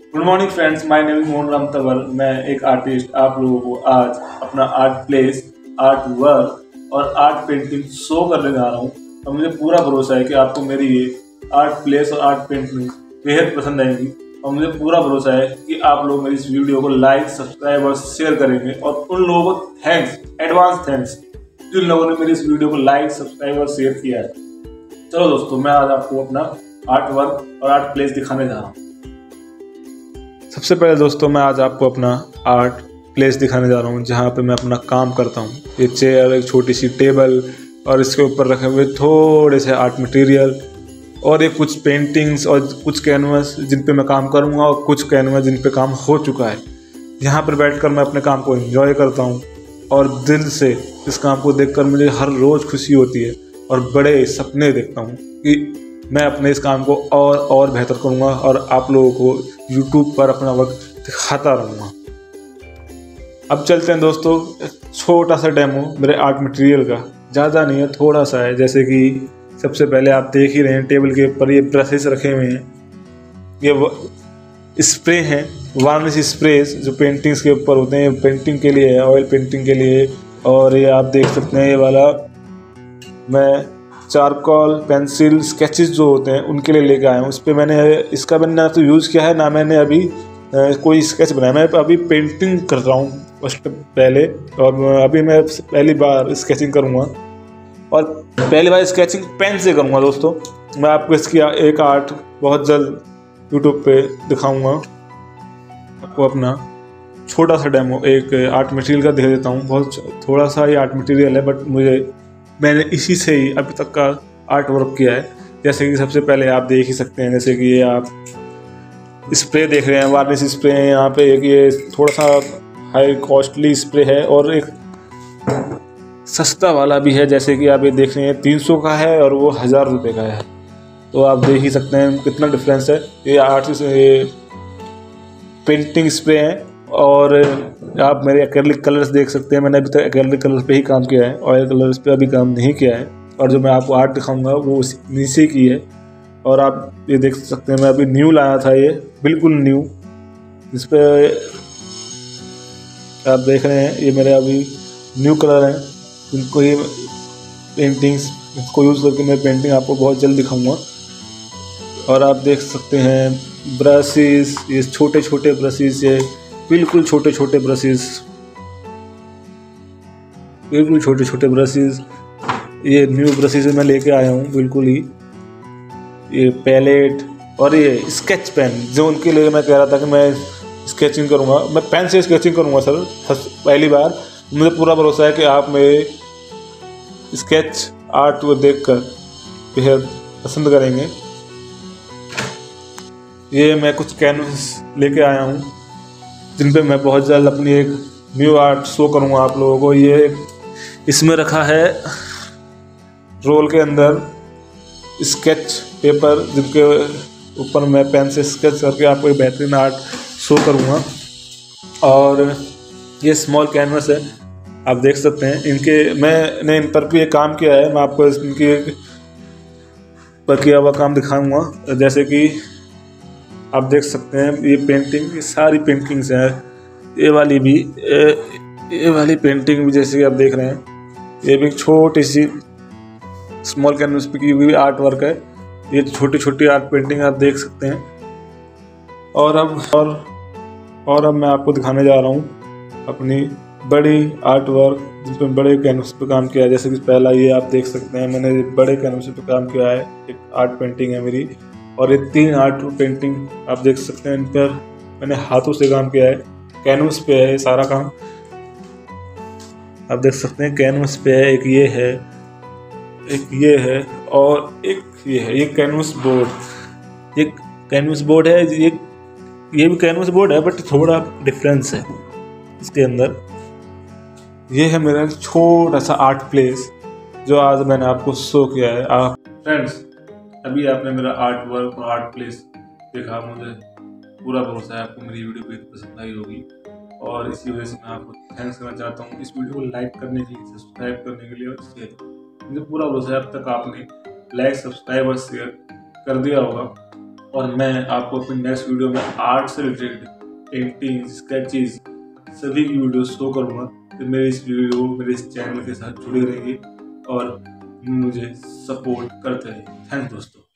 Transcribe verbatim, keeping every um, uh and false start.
Good morning friends, my name is Mohan Ram Tanwar. मैं एक artist आप लोगों को आज अपना आर्ट प्लेस, आर्ट वर्क और आर्ट पेंटिंग शो करने जा रहा हूँ। और मुझे पूरा भरोसा है कि आपको मेरी ये आर्ट प्लेस और आर्ट पेंटिंग बेहद पसंद आएंगी। और मुझे पूरा भरोसा है कि आप लोग मेरी इस वीडियो को लाइक, सब्सक्राइब और शेयर करेंगे। और उन लोगों को थैंक्स, एडवांस थैंक्स, जिन लोगों ने मेरी इस वीडियो को लाइक, सब्सक्राइब और शेयर किया है। चलो दोस्तों, मैं आज आपको अपना आर्ट वर्क और आर्ट प्लेस दिखाने जा रहा हूँ। सबसे पहले दोस्तों, मैं आज आपको अपना आर्ट प्लेस दिखाने जा रहा हूँ जहाँ पे मैं अपना काम करता हूँ। ये चेयर, एक छोटी सी टेबल और इसके ऊपर रखे हुए थोड़े से आर्ट मटेरियल और ये कुछ पेंटिंग्स और कुछ कैनवस जिन पे मैं काम करूँगा और कुछ कैनवस जिन पे काम हो चुका है। यहाँ पर बैठकर मैं अपने काम को एंजॉय करता हूँ और दिल से इस काम को देखकर मुझे हर रोज़ खुशी होती है और बड़े सपने देखता हूँ कि मैं अपने इस काम को और और बेहतर करूँगा और आप लोगों को यूट्यूब पर अपना वक्त दिखाता रहूँगा। अब चलते हैं दोस्तों, एक छोटा सा डेमो मेरे आर्ट मटेरियल का। ज़्यादा नहीं है, थोड़ा सा है। जैसे कि सबसे पहले आप देख ही रहे हैं टेबल के ऊपर ये ब्रशेस रखे हुए हैं। ये स्प्रे हैं, वार्निश स्प्रेस जो पेंटिंग्स के ऊपर होते हैं। पेंटिंग के लिए है, ऑयल पेंटिंग के लिए। और ये आप देख सकते हैं, ये वाला मैं चारकोल पेंसिल स्केचेस जो होते हैं उनके लिए लेके आया हूँ। इस पर मैंने इसका मैंने ना तो यूज़ किया है, ना मैंने अभी आ, कोई स्केच बनाया। मैं अभी पेंटिंग कर रहा हूँ फर्स्ट पहले, और अभी मैं पहली बार स्केचिंग करूँगा और पहली बार स्केचिंग पेन से करूँगा। दोस्तों, मैं आपको इसकी एक आर्ट बहुत जल्द यूट्यूब पे दिखाऊँगा। आपको अपना छोटा सा डेमो एक आर्ट मटेरियल का दे देता हूँ। बहुत थोड़ा सा ही आर्ट मटेरियल है, बट मुझे मैंने इसी से ही अभी तक का आर्ट वर्क किया है। जैसे कि सबसे पहले आप देख ही सकते हैं, जैसे कि ये आप स्प्रे देख रहे हैं, वार्निश स्प्रे है। यहाँ पे एक ये थोड़ा सा हाई कॉस्टली स्प्रे है और एक सस्ता वाला भी है। जैसे कि आप ये देख रहे हैं, तीन सौ का है और वो हज़ार रुपये का है। तो आप देख ही सकते हैं कितना डिफरेंस है। ये आर्टिस्ट ये पेंटिंग स्प्रे है और आप मेरे एक्रेलिक कलर्स देख सकते हैं। मैंने अभी तक एक्रेलिक कलर पे ही काम किया है, ऑयल कलर्स पे अभी काम नहीं किया है। और जो मैं आपको आर्ट दिखाऊंगा वो नीचे की है। और आप ये देख सकते हैं, मैं अभी न्यू लाया था, ये बिल्कुल न्यू। इस पे आप देख रहे हैं, ये मेरे अभी न्यू कलर हैं। इनको ये पेंटिंग्स इसको यूज़ करके मैं पेंटिंग आपको बहुत जल्द दिखाऊँगा। और आप देख सकते हैं ब्रशेस, ये छोटे छोटे ब्रशेस, ये बिल्कुल छोटे छोटे ब्रशेस, बिल्कुल छोटे छोटे ब्रशेस। ये न्यू ब्रशेस मैं लेके आया हूँ बिल्कुल ही। ये पैलेट और ये स्केच पेन, जो उनके लिए मैं कह रहा था कि मैं स्केचिंग करूँगा, मैं पेन से स्केचिंग करूँगा सर पहली बार। मुझे पूरा भरोसा है कि आप मेरे स्केच आर्ट को देखकर बेहद पसंद करेंगे। ये मैं कुछ कैनवस लेके आया हूँ जिन पे मैं बहुत जल्द अपनी एक न्यू आर्ट शो करूँगा आप लोगों को। ये इसमें रखा है रोल के अंदर स्केच पेपर, जिनके ऊपर मैं पेन से स्केच करके आपको एक बेहतरीन आर्ट शो करूँगा। और ये स्मॉल कैनवस है, आप देख सकते हैं। इनके मैंने इन पर भी एक काम किया है, मैं आपको इनकी पर किया हुआ काम दिखाऊँगा। जैसे कि आप देख सकते हैं, ये पेंटिंग, ये सारी पेंटिंग्स हैं। ये वाली भी ये, ये वाली पेंटिंग भी जैसे कि आप देख रहे हैं, ये भी छोटी सी स्मॉल कैनवस पे की हुई आर्ट वर्क है। ये छोटी छोटी आर्ट पेंटिंग आप देख सकते हैं। और अब और और अब मैं आपको दिखाने जा रहा हूँ अपनी बड़ी आर्ट वर्क जिसमें बड़े कैनवस पे काम किया है। जैसे कि पहला ये आप देख सकते हैं, मैंने बड़े कैनवस पे काम किया है। एक आर्ट पेंटिंग है मेरी, और ये तीन आर्ट पेंटिंग आप देख सकते हैं। इन पर मैंने हाथों से काम किया है, कैनवस पे है सारा काम। आप देख सकते हैं कैनवस पे है, एक ये है, एक ये है और एक ये है। ये कैनवस बोर्ड, ये कैनवस बोर्ड है। ये ये भी कैनवस बोर्ड है, बट थोड़ा डिफरेंस है इसके अंदर। ये है मेरा छोटा सा आर्ट प्लेस जो आज मैंने आपको शो किया है। आप फ्रेंड्स, अभी आपने मेरा आर्ट वर्क और आर्ट प्लेस देखा। मुझे पूरा भरोसा है आपको मेरी वीडियो बेहद पसंद आई होगी, और इसी वजह से मैं आपको थैंक्स करना चाहता हूँ इस वीडियो को लाइक करने के लिए, सब्सक्राइब करने के लिए और शेयर। मुझे पूरा भरोसा है अब तक आपने लाइक, सब्सक्राइब और शेयर कर दिया होगा। और मैं आपको अपनी नेक्स्ट वीडियो में आर्ट से रिलेटेड पेंटिंग, स्केचेस सभी की वीडियो शो करूँगा। तो मेरे इस वीडियो मेरे इस चैनल के साथ जुड़े रहिए और मुझे सपोर्ट करते रहिए। थैंक दोस्तों।